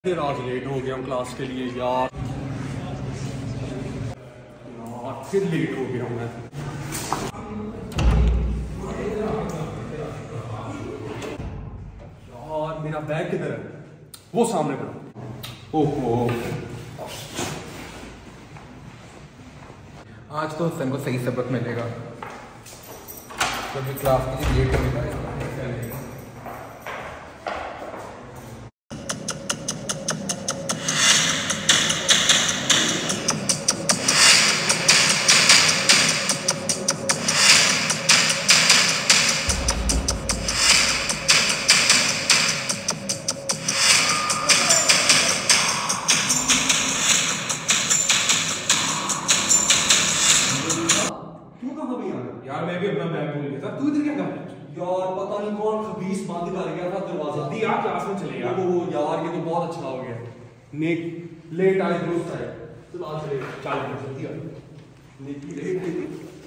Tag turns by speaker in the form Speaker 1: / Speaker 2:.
Speaker 1: फिर आज लेट हो गया हूँ क्लास के लिए यार। फिर लेट हो गया हूँ मैं। यार मेरा बैग किधर है? वो सामने पड़ा। ओहो,
Speaker 2: आज तो संग को सही सबक मिलेगा। कभी क्लास के लिए लेट होने का
Speaker 1: यार मैं भी अपना बैग भूल गया था। तू इधर क्या कर रहा है? यार पता नहीं कौन खबीस बंद कर गया था दरवाजा। जल्दी यार क्लास में चले यार। ओ यार ये तो बहुत अच्छा हो गया। नेक लेट आए दुरुस्त आए। चल आज चले, चल जल्दी आ। नेकी लेट